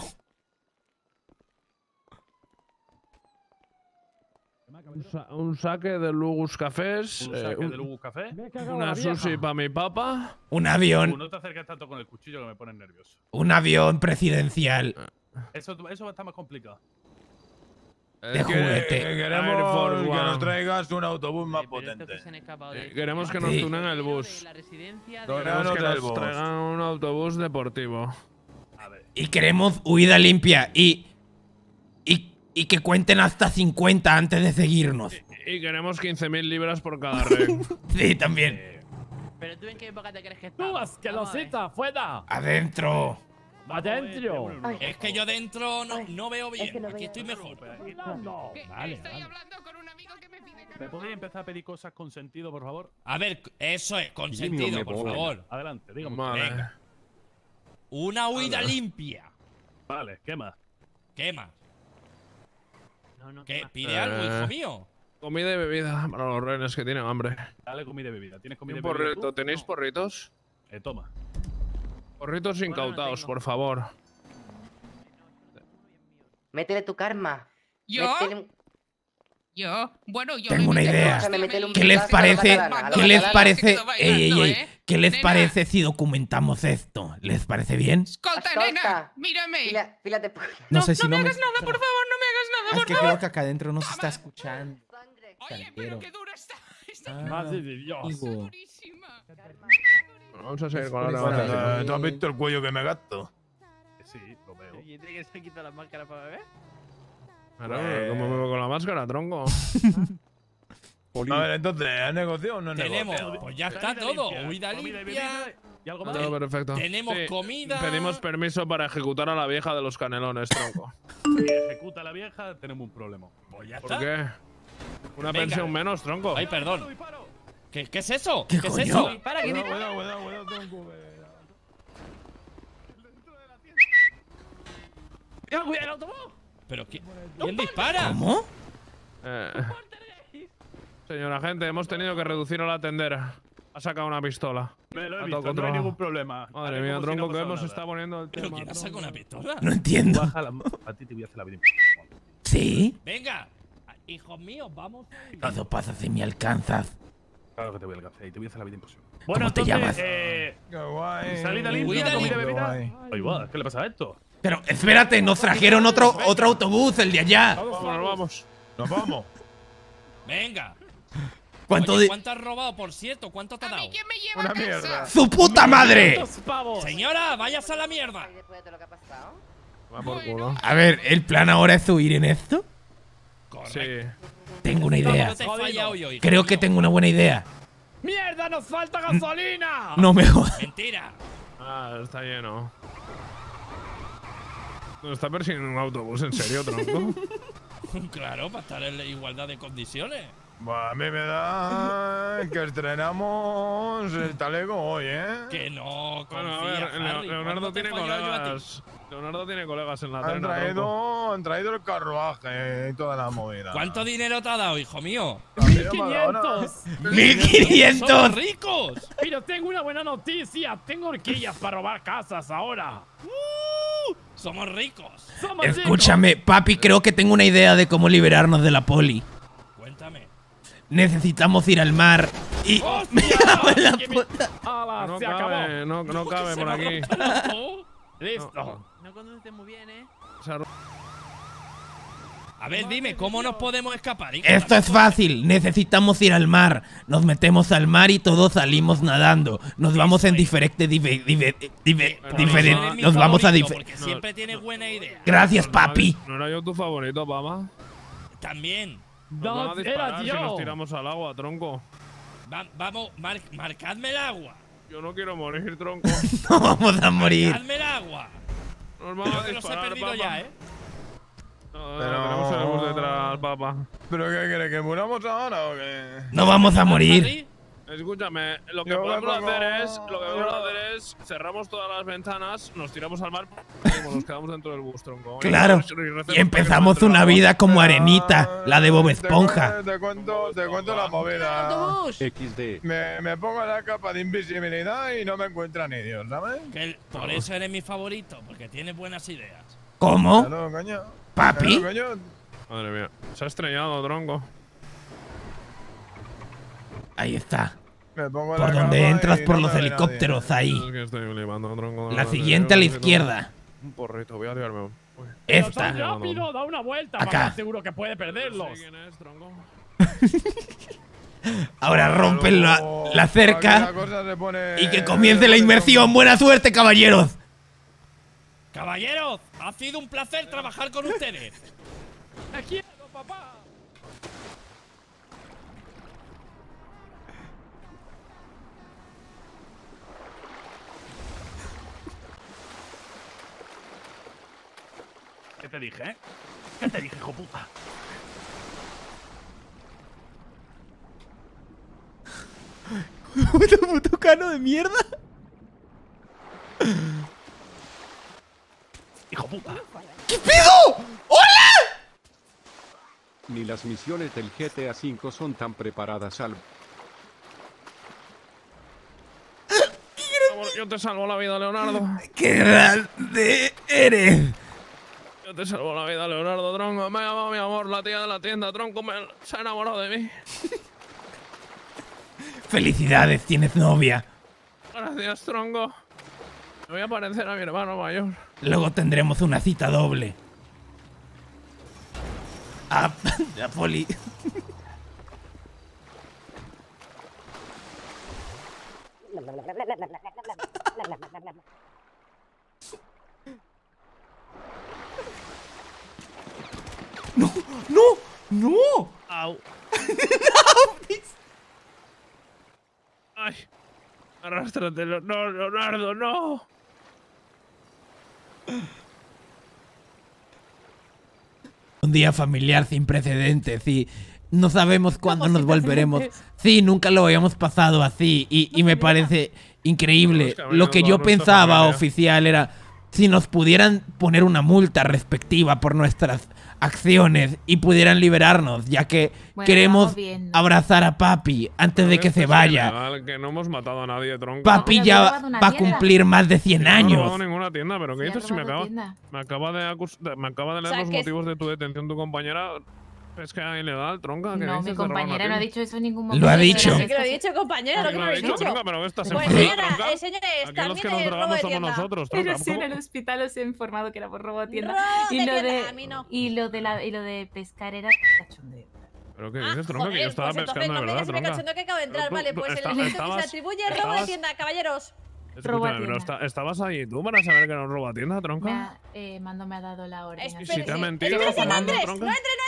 Un saque de Lugus Cafés. ¿Un saque de Lugus Café? Una sushi para mi papá. Un avión. No te acerques tanto con el cuchillo que me pones nervioso. Un avión presidencial. Eso está más complicado. De juguete. Queremos Air Force que One. nos traigas un autobús más potente. Queremos que nos Sí. tunen el bus. Queremos que del nos bus. traigan un autobús deportivo. Y queremos huida limpia y que cuenten hasta 50 antes de seguirnos. Y queremos 15.000 libras por cada rey. Sí, también. Pero tú en qué época te crees que ¡Tú, estamos. asquerosita! ¡Fuera! Adentro. ¡Adentro! Es que yo dentro no veo bien. Aquí estoy mejor. No, vale, Estoy vale. hablando con un amigo que me pide que ¿Me podéis empezar a pedir cosas con sentido, por favor? A ver, eso es, con sentido, por favor. Adelante, dígame. Vale. Venga. Una huida limpia. Vale, ¿qué más? ¿Qué más? No, ¿Qué? ¿Pide algo, hijo mío? Comida y bebida para los rehenes que tienen hambre. Dale comida y bebida. ¿Tienes comida Un y bebida? porrito. tú? ¿Tenéis No. porritos? Toma. Porritos incautados, por favor. Métele tu karma. ¿Yo? Métele un- Bueno, yo Tengo una me idea. Escúchame, métele un ¿Qué les putazo a la parece? catalana, a la ¿Qué les catalana. parece? Se quedó bailando, ¿eh? ¿Qué les Nena. parece si documentamos esto? ¿Les parece bien? Escolta, Escolta. nena, mírame. Fílate. No sé si no me no me. hagas nada, por favor, no me hagas nada, Es por que favor. creo que acá adentro no se está escuchando. Oye, pero qué dura está. Está Madre de Dios. Digo, durísima. Vamos a seguir con la Pues, grabación. ¿Tú has visto el cuello que me gasto? Sí, lo veo. ¿Y tiene que se quita la máscara para beber? Claro, ¿cómo me voy con la máscara, tronco? A ver, entonces, ¿has negociado o no has Tenemos, negociado? pues ya está todo. Huida Comida y limpia. bebida y algo más. Todo perfecto. Tenemos Sí, comida. Pedimos permiso para ejecutar a la vieja de los canelones, tronco. Si ejecuta a la vieja, tenemos un problema. Pues ya ¿Por está. qué? Una Venga. pensión menos, tronco. Ay, perdón. ¿Qué es eso? ¿Qué es coño? eso? Para que Cuidado, tronco. ¡Cuidado, el autobús! ¿Pero quién dispara? ¿Cómo? Señor agente, hemos tenido que reducir a la tendera. Ha sacado una pistola. Me lo he Ha visto, tocado no hay otro. ningún problema. Madre Haré mía, como si tronco, no que pasara hemos nada. estado poniendo el ¿Pero tema. quién ha sacado una pistola? No entiendo. Baja la... A ti te voy a hacer la vida. ¿Sí? Venga, hijos míos, vamos. Eso pasa si me alcanzas. Claro que te voy a alcanzar y te voy a hacer la vida imposible. ¿Cómo te llamas? Qué guay. Salida limpia, Cuida comida y limpia. bebida. Guay. Ay, guau, ¿qué le pasa a esto? Pero espérate, nos trajeron otro autobús, el de allá. Vámonos, vamos. Nos vamos. Venga. ¿Cuánto Oye, de...? ¿cuánto has robado, por cierto? ¿Cuánto te ha ¿A dado? mí quién me lleva Una a casa? mierda. ¡Su puta madre! ¡Dos pavos! Señora, váyase a la mierda. Después de todo lo que ha pasado. Va por culo. A ver, ¿el plan ahora es huir en esto? Sí. Tengo una idea. No te he fallado yo, hijo Creo que mío. tengo una buena idea. ¡Mierda, nos falta gasolina! No me jodas. Mentira. Ah, está lleno. ¿Nos está persiguiendo un autobús? ¿En serio, tronco? Claro, para estar en la igualdad de condiciones. Bah, a mí me da que estrenamos el talego hoy, ¿eh? Que no, Bueno, a confía, ver, Harry. Leonardo ¿Cuándo te he tiene fallado yo a ti? colegas. Leonardo tiene colegas en la Han trena, tronco. traído el carruaje y toda la movida. ¿Cuánto dinero te ha dado, hijo mío? 1500. 1500. ¡Somos ricos! Pero tengo una buena noticia. Tengo horquillas para robar casas ahora. ¡Somos ricos! Somos Escúchame, papi, creo que tengo una idea de cómo liberarnos de la poli. Cuéntame. Necesitamos ir al mar y… ¡Me cago en la puta! ¡Hala, No se cabe, acabó! no cabe por aquí. Listo. No conduces muy bien, ¿eh? A ver, dime, ¿cómo nos podemos escapar, hijo? Esto es fácil, necesitamos ir al mar. Nos metemos al mar y todos salimos nadando. Nos vamos en diferentes… Nos vamos a Porque siempre tienes buena idea. Gracias, papi. ¿No era yo tu favorito, papá? También. Nos van a disparar era si yo. nos tiramos al agua, tronco. Vamos, marcadme el agua. Yo no quiero morir, tronco. No vamos a morir. Marcadme el agua. Nos van a Yo que los he disparar, perdido papá. ya, ¿eh? No, Pero- tenemos el bus detrás, papá. ¿Pero qué quieres? ¿Que muramos ahora o qué? No vamos a morir. Escúchame, lo que Yo me podemos pongo- hacer es cerramos todas las ventanas, nos tiramos al mar y nos quedamos dentro del bus, tronco. Claro. Y empezamos una vida como Arenita, la de Bob Esponja. Te cuento la movida. ¡Autobús! XD. Me pongo la capa de invisibilidad y no me encuentra ni Dios, ¿sabes? Por eso eres mi favorito, porque tienes buenas ideas. ¿Cómo? Claro, coño. ¿Papi? Claro, coño. Madre mía, se ha estrellado, tronco. Ahí está. Me pongo Por la donde capa entras y por no los me ve helicópteros nadie. ahí. Es que estoy flipando, tronco. La siguiente a la Necesito izquierda. Un porrito, voy a liarme. Uy. Pero Esta. tan rápido, da una vuelta. Acá. Papá, seguro que puede perderlos. No sé quién es, tronco. Ahora rompen la Aquí la cerca cosa se pone- y que comience la inmersión. ¡Buena suerte, caballeros! Caballeros, ha sido un placer trabajar con ustedes. ¡Te quiero, papá! ¿Qué te dije, eh? ¿Qué te dije, hijo puta? Puto cano de mierda. ¡Hijo puta! ¿Qué pedo? ¡Hola! Ni las misiones del GTA V son tan preparadas al… Yo te salvo la vida, Leonardo. ¡Qué grande eres! Yo te salvo la vida, Leonardo, tronco. Me ha llamado mi amor, la tía de la tienda, tronco. Se ha enamorado de mí. Felicidades, tienes novia. Gracias, tronco. Me voy a parecer a mi hermano mayor. Luego tendremos una cita doble. Ah, la poli. ¡No! ¡No! ¡No! Au. Ay. Arrástrate, no, Leonardo, no. Un día familiar sin precedentes y no sabemos cuándo nos volveremos. Sí, nunca lo habíamos pasado así y me parece increíble. Lo que yo pensaba, oficial, era si nos pudieran poner una multa respectiva por nuestras acciones y pudieran liberarnos, ya que Bueno, queremos vamos bien, ¿no? abrazar a papi antes de que se vaya. Ilegal, que no hemos matado a nadie, tronco. Papi Pero ya has robado una va a tienda. cumplir más de 100 No he robado años. ninguna tienda, pero ¿qué Sí, has dices si me robado acaba, tienda. me acaba de leer O sea, los que- motivos de tu detención tu compañera? Pesca ilegal, tronca. ¿Qué No, dices mi de robar una compañera no ha tienda? dicho eso en ningún Lo momento. ha de dicho. verdad Sí que lo he dicho, compañera, lo que Lo lo he he dicho, dicho. tronca, pero ¿qué estás Pues enfadada, señora, tronca? señores, Aquí los también que nos es robo drogamos de somos tienda. nosotros, Pero tronca. si en ¿Cómo? el hospital os he informado que era por robo de tienda. Robo Y de lo tienda, de, a mí no. y lo de pescar era cachondeo. ¿Pero qué Ah, dices, tronca? Que yo joder, estaba pues entonces pescando no de me digas verdad, si me tronca. cachondo que acabo de entrar. Pero Vale, tú pues el esta- delito que se estabas- atribuye es robo de estabas- tienda, caballeros. Robo a Escúchame, pero tienda. estabas ahí tú para saber que era un robo a tienda, tronca. Mando me ha dado la orden. si te ha Espérese, mentido, espérese, no Fernando, entres, tronca. no entres, no entres.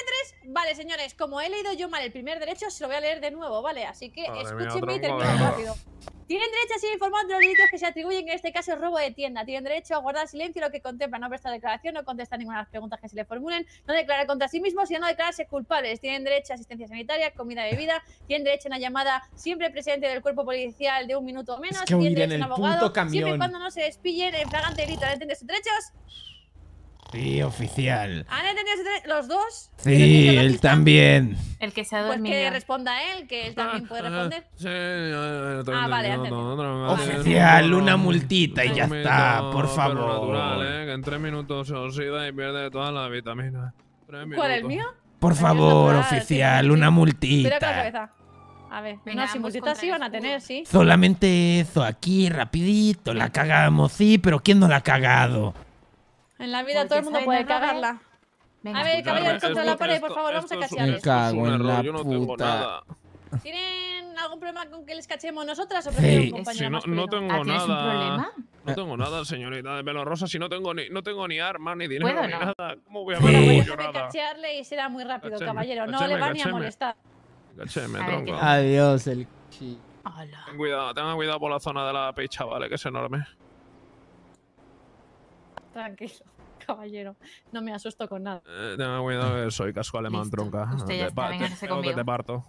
Vale, señores, como he leído yo mal el primer derecho, se lo voy a leer de nuevo, ¿vale? Así que Madre mía, escúchenme y tronco, termino de rápido. Tienen derecho a ser informados de los delitos que se atribuyen, en este caso el robo de tienda. Tienen derecho a guardar silencio, lo que contempla no prestar declaración, no contestar ninguna de las preguntas que se le formulen, no declarar contra sí mismos y no declararse culpables. Tienen derecho a asistencia sanitaria, comida y bebida. Tienen derecho a una llamada siempre presente del cuerpo policial de 1 minuto o menos. Es que huir tienen en derecho a el un abogado, puto camión. siempre y cuando no se despillen en flagrante delito. ¿Han entendido sus derechos? Sí, oficial. ¿Han entendido sus derechos? ¿Los dos? Sí, él también. El que se ha Pues dormido. que responda él, que él también puede responder. Sí, Vale, ya entendí. Oficial, una multita y ya está, por favor. Natural, que en 3 minutos se oxida y pierde todas las vitaminas. ¿Cuál, el mío? Por favor, natural, oficial, sí. una Cuidado con la multita. cabeza. A ver, Venga, no, si vamos multitas contra sí el van a tener, sí. Solamente eso, aquí, rapidito, la cagamos, sí, pero ¿quién no la ha cagado? En la vida Porque todo el mundo saben puede no robar. cagarla. Venga, A ver, caballero, Esto- contra la esto- pared, por favor, vamos a esto es un- cachearles. esto es un Cago en error, la yo no tengo puta. nada. ¿Tienen algún problema con que les cachemos nosotras o Sí. prefieren un Si compañero no, masculino? no tengo ¿Ah, tienes un nada. problema? No tengo nada, señorita de pelo rosa. Si no tengo ni armas, ni dinero, ¿Puedo ni no? nada. ¿Cómo voy a Sí. ver Bueno, yo pues déjame nada? cachearle y será muy rápido, Cacheme, caballero. No cacheme, le va ni a cacheme. molestar. Cacheme, A ver, tronco. ¿qué Adiós, el chi. Hola. Tenga cuidado por la zona de la picha, vale, que es enorme. Tranquilo, caballero. No me asusto con nada. Tenga cuidado que soy casco alemán, Listo. tronca. Usted ya está, véngase tengo que conmigo. te parto.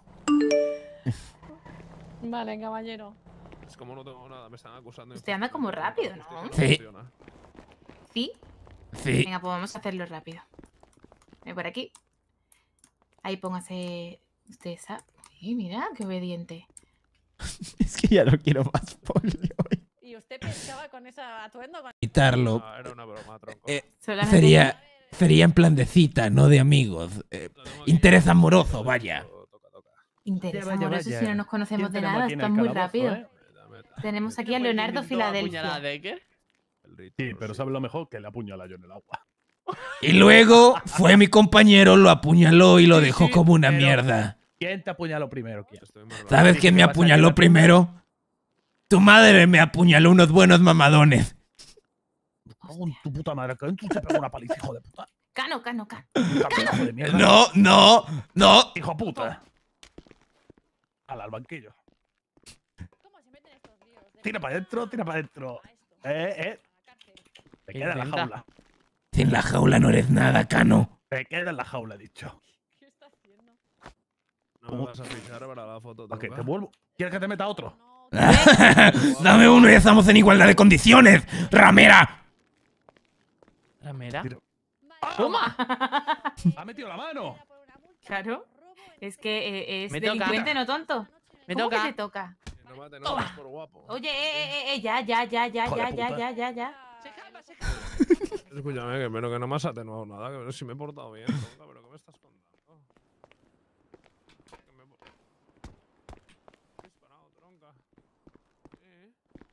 Vale, caballero. Es como no tengo nada, me están acusando. Usted anda como rápido, ¿no? Sí. ¿Sí? Sí. Venga, pues vamos a hacerlo rápido. Ven por aquí. Ahí póngase usted esa. Uy, mira, qué obediente. Es que ya no quiero más polio. ¿Y usted pensaba con esa atuendo? Quitarlo. Ah, era una broma, tronco. Solamente Sería en plan de cita, no de amigos. Interés amoroso, vaya. interés Vaya, vaya, amoroso vaya. si no nos conocemos ¿Quién de tenemos nada. aquí en Esto el es muy calabozo, rápido. eh? Tenemos aquí a Leonardo Filadelfia. Decker? Sí, pero ¿sabes lo mejor? Que le apuñala yo en el agua. Y luego fue mi compañero, lo apuñaló y lo Sí, dejó sí, como una pero- mierda. ¿Quién te apuñaló primero? ¿Quién? ¿Sabes Sí, quién me ¿qué pasa? apuñaló primero? Tu madre me apuñaló unos buenos mamadones. Cago en tu puta madre, que tú te pegó una paliza, hijo de puta. Cano. Puta pedazo de mierda. No. Hijo puta. Al banquillo. Tira para adentro, tira para adentro. Te queda en la Intenta. jaula. Sin la jaula no eres nada, Cano. Te queda en la jaula, he dicho. No me vas a fichar para la foto, Ok, tronca. te vuelvo. ¿Quieres que te meta otro? Dame uno y estamos en igualdad de condiciones, ramera. ¿Ramera? ¡Toma! ¡Ha metido la mano! Claro. Es que es Me toca. delincuente, no tonto. Me ¿Cómo toca. que te toca? No me atenazas por guapo. Oye, ya. Escúchame, pero que no me has atenuado nada, que si me he portado bien, tronca, pero ¿qué me estás contando? Que me he disparado, tronca. Sí.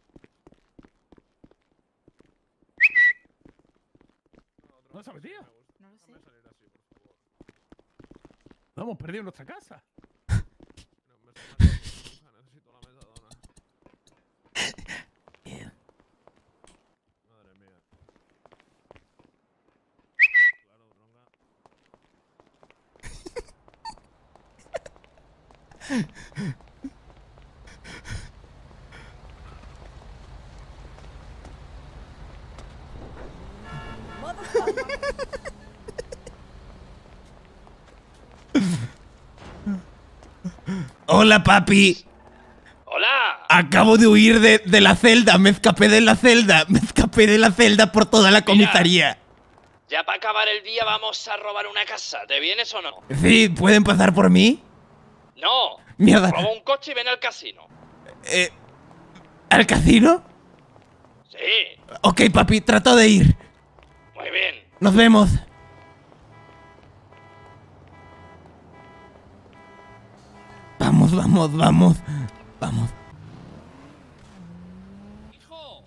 ¿Dónde se ha metido? No lo sé. Déjame salir así, por favor. No hemos perdido nuestra casa. No, me está matando, tronca, necesito la metadona. Madre mía. Claro, tronca. Hola, papi. ¡Hola! Acabo de huir de la celda. Me escapé de la celda. Me escapé de la celda por toda la comisaría. Ya para acabar el día vamos a robar una casa. ¿Te vienes o no? Sí, ¿pueden pasar por mí? No. Mierda. Roba un coche y ven al casino. ¿Al casino? Sí. Ok, papi, trato de ir. Muy bien. Nos vemos. Vamos. ¡Hijo!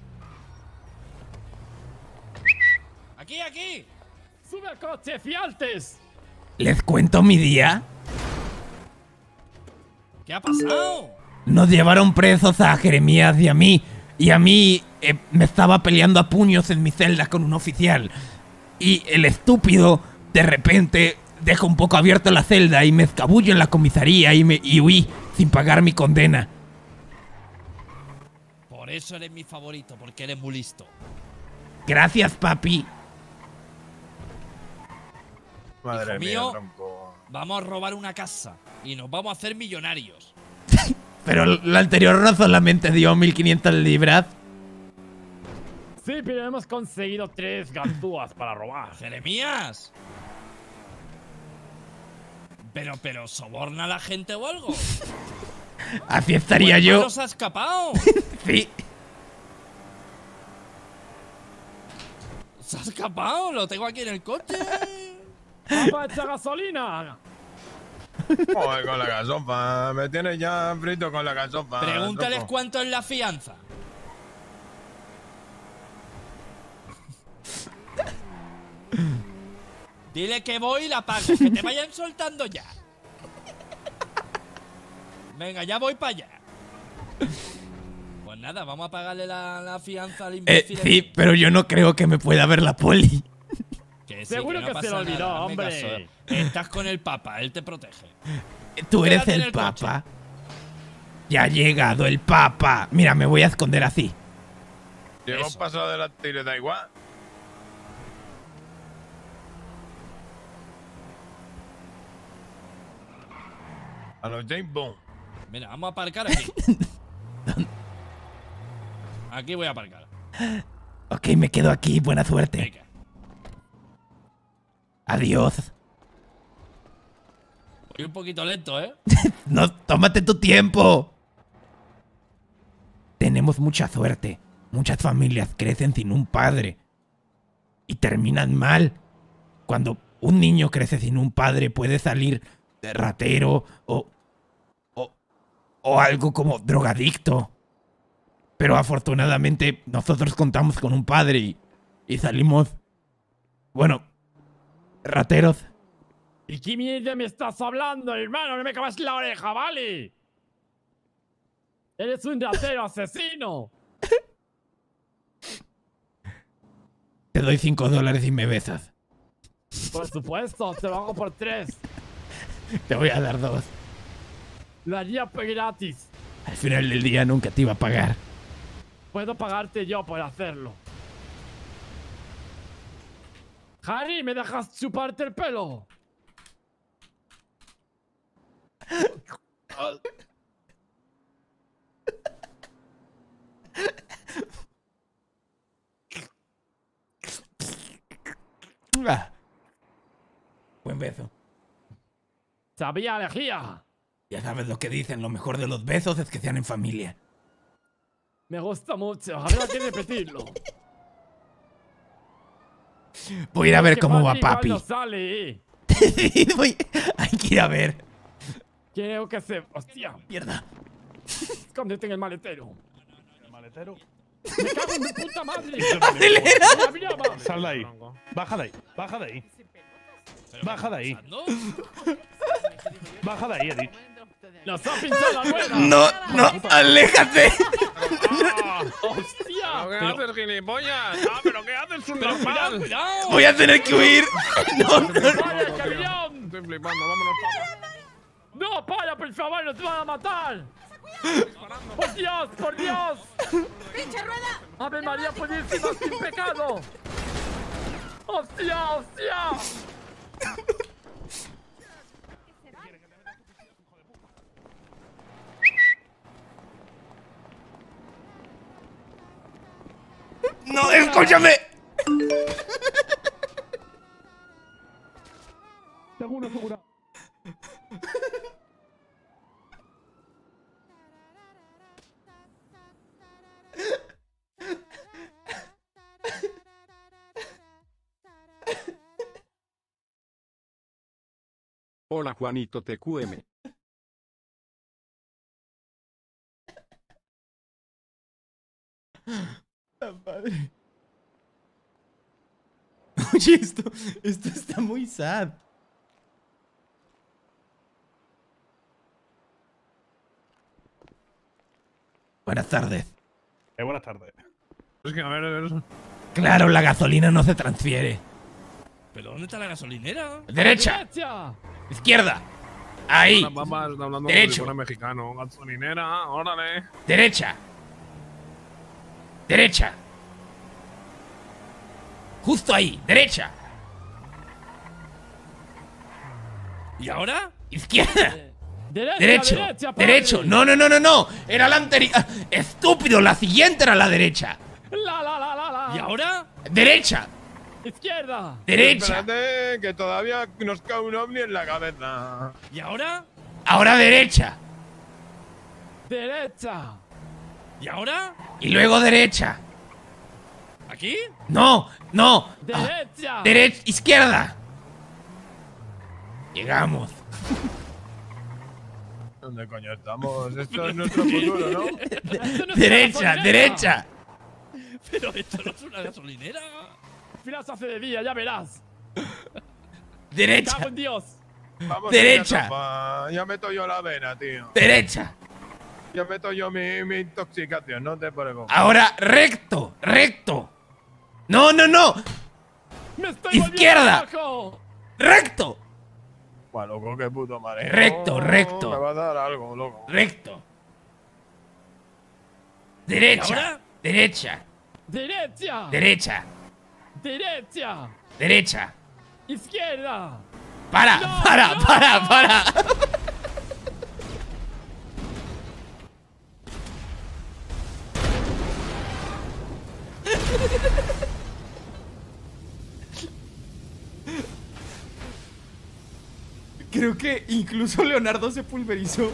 ¡Aquí! ¡Sube al coche, fialtes! ¿Les cuento mi día? ¿Qué ha pasado? Nos llevaron presos a Jeremías y a mí. Y a mí me estaba peleando a puños en mi celda con un oficial. Y el estúpido, de repente, dejo un poco abierto la celda y me escabullo en la comisaría y huí sin pagar mi condena. Por eso eres mi favorito, porque eres muy listo. Gracias, papi. Madre Hijo mía, mío, tronco. vamos a robar una casa y nos vamos a hacer millonarios. Pero la anterior no solamente dio 1500 libras. Sí, pero hemos conseguido 3 ganzúas para robar. ¡Jeremías! Pero, ¿soborna a la gente o algo? Así estaría ¿Tu yo. hermano se ha escapado? Sí. ¿Se ha escapado? Lo tengo aquí en el coche. ¡Papá, echa gasolina! Joder, con la gasofa. Me tienes ya frito con la gasofa. Pregúntales tronco. cuánto es la fianza. Dile que voy y la pago. Que te vayan soltando ya. Venga, ya voy para allá. Pues nada, vamos a pagarle la fianza al imbécil. Sí, pero yo no creo que me pueda ver la poli. Que sí, Seguro no que pasa se lo olvidó, nada, hazme hombre. caso. Estás con el papa, él te protege. Tú eres Quédate en el el papa. Ya ha llegado el papa. Mira, me voy a esconder así. Si hemos pasado de la tire, da igual. A los James Bond. Mira, vamos a aparcar aquí. Aquí voy a aparcar. Ok, me quedo aquí. Buena suerte. Venga. Adiós. Voy un poquito lento, ¿eh? No, tómate tu tiempo. Tenemos mucha suerte. Muchas familias crecen sin un padre. Y terminan mal. Cuando un niño crece sin un padre puede salir de ratero o algo como drogadicto. Pero afortunadamente nosotros contamos con un padre y salimos, bueno, rateros. ¿Y qué mierda me estás hablando, hermano? No me acabas la oreja, ¿vale? Eres un ratero asesino. Te doy $5 y me besas. Por supuesto, te lo hago por 3. Te voy a dar 2. Lo haría gratis. Al final del día nunca te iba a pagar. Puedo pagarte yo por hacerlo. Harry, ¿me dejas chuparte el pelo? Buen beso. Sabía lejía. Ya sabes lo que dicen, lo mejor de los besos es que sean en familia. Me gusta mucho, habrá que repetirlo. Voy a ir a ver Que cómo va Harry papi. igual no sale. Hay que ir a ver. Creo que se... ¡Hostia! Mierda. Escóndete en el maletero. ¿El maletero? ¡Me cago en mi puta madre! ¡Acelera! Sal de ahí. Baja de ahí. Baja de ahí. Baja de ahí. Baja de ahí, Edith. ¡Nos ha pinchado la rueda! No, no, aléjate. ¡Hostia! ¿Pero qué haces, gilipollas? ¡Ah, pero qué haces, subnormal! ¡Cuidado! Voy a tener que huir. No, no. ¡Vaya, cabrón! Estoy flipando, vámonos. ¡No, para, por favor! ¡Nos van a matar! ¡Por Dios, por Dios! ¡Pinche rueda! ¡Ave María Purísima, sin pecado! ¡Hostia, hostia! No, escúchame. Seguro, seguro. Hola Juanito TQM. Padre. Oye, esto está muy sad. Buenas tardes. Buenas tardes. Es que, a ver. Claro, la gasolina no se transfiere. ¿Pero dónde está la gasolinera? Derecha. Izquierda. Ahí. Papá, está hablando Derecho. como mexicano. Gasolinera, órale. Derecha. Derecha. Justo ahí. Derecha. ¿Y ahora? Izquierda. Derecha, Derecho. derecha, padre. Derecho. No, no, no, no, no. Era la anterior. Estúpido. La siguiente era la derecha. La. ¿Y ahora? Derecha. Izquierda. Derecha. Espérate, que todavía nos cae un ovni en la cabeza. ¿Y ahora? Ahora derecha. Derecha. ¿Y ahora? Y luego derecha. ¿Aquí? No, no. Derecha. Derecha. Izquierda. Llegamos. ¿Dónde coño estamos? Esto es nuestro futuro, ¿no? Derecha, derecha. Pero esto no es una gasolinera. Al final se hace de día, ya verás. Derecha. Cago en Dios. Vamos Derecha. allá, papá. Ya meto yo la vena, tío. Derecha. Ya meto yo mi intoxicación, no te preocupes. Ahora recto, recto. No, no, no. Me estoy Izquierda. volviendo loco. Recto. Buah, loco, qué puto mareo. Recto, recto. Me va a dar algo, loco. Recto. Derecha. ¿Y ahora? Derecha. Derecha. Derecha. Derecha. Derecha. Izquierda. Para, No, para, no. para. Creo que incluso Leonardo se pulverizó.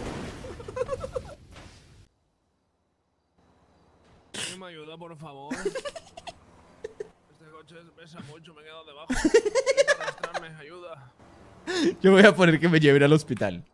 ¿Alguien me ayuda, por favor? Este coche pesa mucho, me he quedado debajo. Arrastrarme, ayuda. Yo voy a poner que me lleven al hospital.